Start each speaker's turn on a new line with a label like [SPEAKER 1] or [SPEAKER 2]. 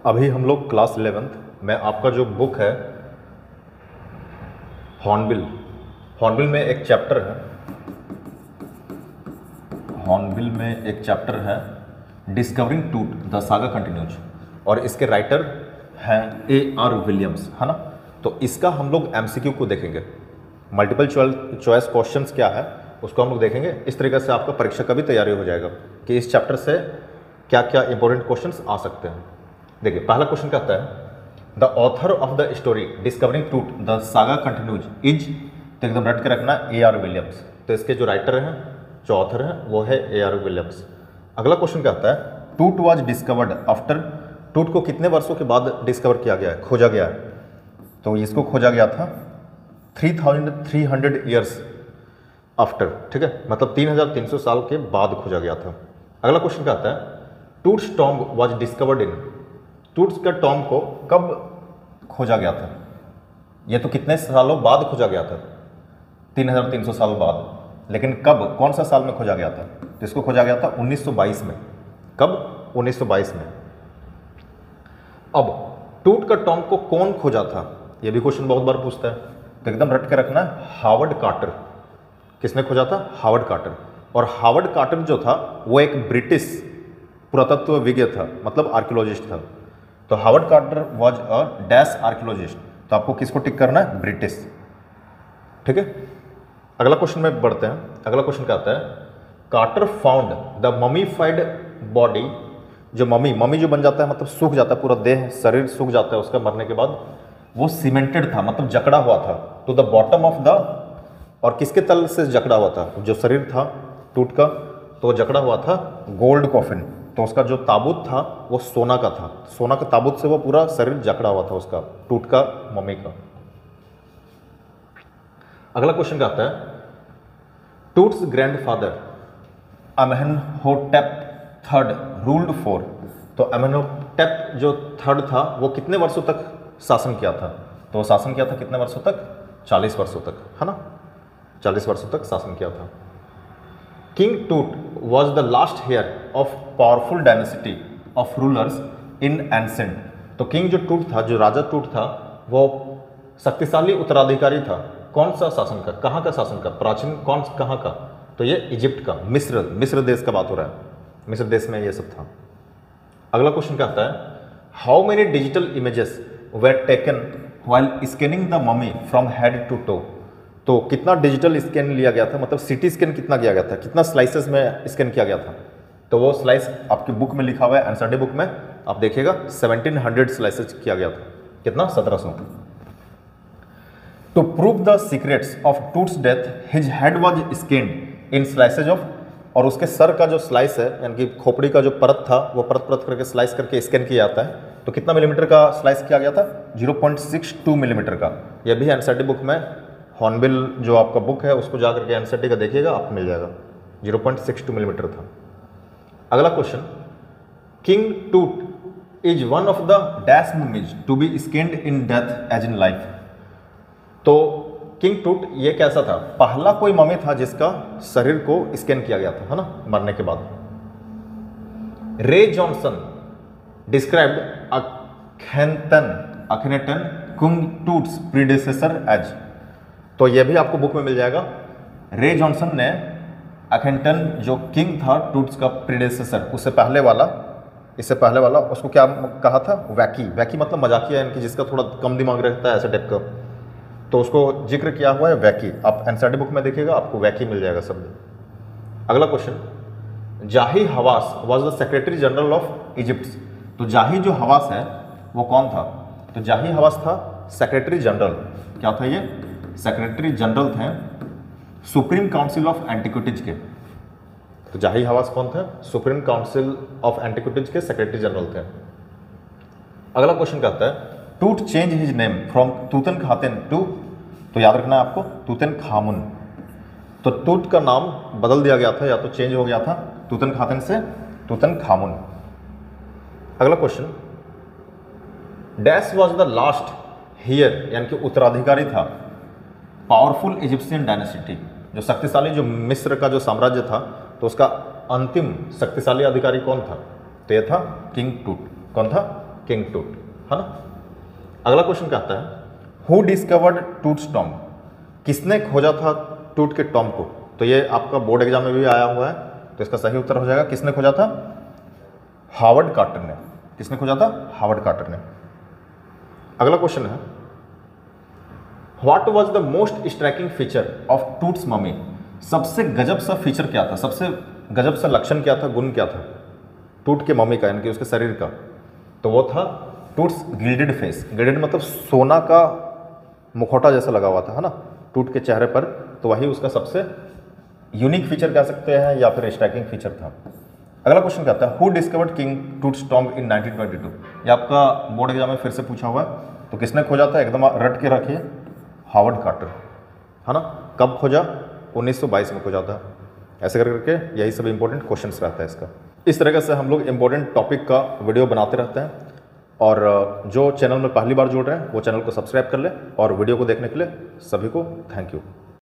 [SPEAKER 1] अभी हम लोग क्लास 11th में आपका जो बुक है हॉर्नबिल, हॉर्नबिल में एक चैप्टर है, हॉर्नबिल में एक चैप्टर है discovering Tut the saga continues, और इसके राइटर हैं A.R. विलियम्स, है ना। तो इसका हम लोग MCQ को देखेंगे, मल्टीपल चॉइस क्वेश्चंस क्या है उसको हम लोग देखेंगे। इस तरीके से आपका परीक्षा का भी तैयारी हो जाएगा कि इस चैप्टर से क्या क्या इंपॉर्टेंट क्वेश्चंस आ सकते हैं। देखिए पहला क्वेश्चन कहता है the author of the story discovering Tut the saga continues is, तो एकदम रट के रखना A.R. विलियम्स। तो इसके जो राइटर हैं, जो ऑथर हैं वो है A.R. विलियम्स। अगला क्वेश्चन कहता है टूट वाज डिस्कवर्ड आफ्टर, टूट को कितने वर्षों के बाद डिस्कवर किया गया है, खोजा गया है। तो इसको खोजा गया था 3300 ईयर्स आफ्टर, ठीक है, मतलब 3300 साल के बाद खोजा गया था। अगला क्वेश्चन कहता है Tut's tomb was discovered in, Tut's का टॉम्ब को कब खोजा गया था। ये तो कितने सालों बाद खोजा गया था, 3300 साल बाद, लेकिन कब, कौन सा साल में खोजा गया था। तो इसको खोजा गया था 1922 में। कब? 1922 में। अब टूट का टॉम्ब को कौन खोजा था, ये भी क्वेश्चन बहुत बार पूछता है, तो एकदम रट के रखना है हावर्ड कार्टर। किसने खोजा था? Howard Carter. और हावर्ड कार्टर जो था वो एक ब्रिटिश पुरातत्वविज्ञ था, मतलब आर्कियोलॉजिस्ट था। तो Howard Carter was a dash archaeologist, तो आपको किसको टिक करना है? ब्रिटिश, ठीक है। अगला क्वेश्चन में बढ़ते हैं। अगला क्वेश्चन कहता है Carter found the mummified body, जो ममी जो बन जाता है मतलब सूख जाता है, पूरा देह शरीर सूख जाता है उसका मरने के बाद, वो सीमेंटेड था, मतलब जकड़ा हुआ था to the bottom of the, और किसके तल से जकड़ा हुआ था? जो शरीर था टूट का, तो जकड़ा हुआ था गोल्ड कॉफिन। तो उसका जो ताबूत था वो सोना का था, सोना का ताबूत से वो पूरा शरीर जकड़ा हुआ था उसका, टूट का मम्मी का। अगला क्वेश्चन कहता है Tut's grandfather Amenhotep third ruled for, तो अमेनहोटेप जो थर्ड था वो कितने वर्षों तक शासन किया था। तो वो शासन किया था कितने वर्षों तक? 40 वर्षों तक, है ना, 40 वर्षों तक शासन किया था। King Tut was the last heir of powerful dynasty of rulers in ancient, तो किंग जो टूट था, जो राजा टूट था, वो शक्तिशाली उत्तराधिकारी था कौन सा शासन का, कहाँ का शासन का, प्राचीन कौन कहाँ का? तो ये इजिप्ट का, मिस्र देश का बात हो रहा है, मिस्र देश में ये सब था। अगला क्वेश्चन कहता है how many digital images were taken while scanning the mummy from head to toe, तो कितना डिजिटल स्कैन लिया गया था, मतलब सिटी स्कैन कितना किया गया था, कितना स्लाइसेस में स्कैन किया गया था। तो वो स्लाइस आपकी बुक में लिखा हुआ है, एनसीईआरटी बुक में आप देखिएगा 1700 स्लाइसेस किया गया था। कितना? 1700। To prove the secrets of Tut's death his head was scanned in slices of, और उसके सर का जो स्लाइस है, यानी कि खोपड़ी का जो परत था, वो परत परत करके स्लाइस करके स्कैन किया जाता है। तो कितना मिलीमीटर का स्लाइस किया गया था? 0.62 मिलीमीटर का। यह भी एनसीईआरटी बुक में, हॉर्नबिल जो आपका बुक है उसको जाकर के एनसीईआरटी का देखिएगा, आपको मिल जाएगा, 0.62 मिलीमीटर था। अगला question king Tut is one of the dash mummies to be scanned in death as in life, तो किंग टूट ये कैसा था? पहला कोई ममी था जिसका शरीर को स्कैन किया गया था, है ना, मरने के बाद। Ray Johnson described Akhenaten king Tut's predecessor as, तो यह भी आपको बुक में मिल जाएगा। रे जॉनसन ने अखेनेटन जो किंग था टूट्स का प्रीडेसेसर, उससे पहले वाला, इससे पहले वाला, उसको क्या कहा था? वैकी। वैकी मतलब मजाकिया, यानी कि जिसका थोड़ा कम दिमाग रहता है ऐसे टाइप का, तो उसको जिक्र किया हुआ है वैकी। आप एनसीईआरटी बुक में देखिएगा, आपको वैकी मिल जाएगा शब्द। अगला question Zahi Hawass was the secretary general of Egypt, तो जाही जो हवास है वो कौन था? तो जाही हवास था सेक्रेटरी जनरल। क्या था ये? सेक्रेटरी जनरल थे सुप्रीम काउंसिल ऑफ एंटिक्विटीज के। तो जाही हवास कौन थे? सुप्रीम काउंसिल ऑफ एंटिक्विटीज के सेक्रेटरी जनरल थे। अगला क्वेश्चन कहता है Tut change his name from Tutankhamen to, तो याद रखना है आपको, तूतनखामुन। तो टूट का नाम बदल दिया गया था, या तो चेंज हो गया था तूतनखामेन से तूतनखामुन। अगला question dash was the last heir, यानी कि उत्तराधिकारी था पावरफुल इजिप्शियन डायनेसिटी, जो शक्तिशाली, जो मिस्र का जो साम्राज्य था, तो उसका अंतिम शक्तिशाली अधिकारी कौन था? तो यह था किंग टूट। कौन था? किंग टूट, है ना। अगला क्वेश्चन क्या आता है, हु डिस्कवर्ड टूट्स टॉम्ब, किसने खोजा था टूट के टॉम्ब को। तो ये आपका बोर्ड एग्जाम में भी आया हुआ है, तो इसका सही उत्तर हो जाएगा किसने खोजा था, हावर्ड कार्टर ने। किसने खोजा था, हावर्ड कार्टर ने। अगला क्वेश्चन है, what was the most striking feature of Tut's mummy, सबसे गजब सा फीचर क्या था, सबसे गजब सा लक्षण क्या था, गुण क्या था टूट के मम्मी का, यानी कि उसके शरीर का। तो वो था टूट्स गिल्डेड फेस। गिल्डेड मतलब सोना का मुखौटा जैसा लगा हुआ था, है ना, टूट के चेहरे पर। तो वही उसका सबसे यूनिक फीचर कह सकते हैं या फिर स्ट्राइकिंग फीचर था। अगला क्वेश्चन क्या था, who discovered king Tut's tomb in 1922। ये आपका बोर्ड एग्जाम में फिर से पूछा हुआ है, तो किसने खोजा था, एकदम रट के रखिए, हावर्ड कार्टर, है ना। कब खोजा, 1922 में खोजा था। ऐसे करके यही सब इंपॉर्टेंट क्वेश्चंस रहता है इसका। इस तरीके से हम लोग इंपॉर्टेंट टॉपिक का वीडियो बनाते रहते हैं। और जो चैनल में पहली बार जुड़ रहे हैं वो चैनल को सब्सक्राइब कर ले, और वीडियो को देखने के लिए सभी को थैंक यू।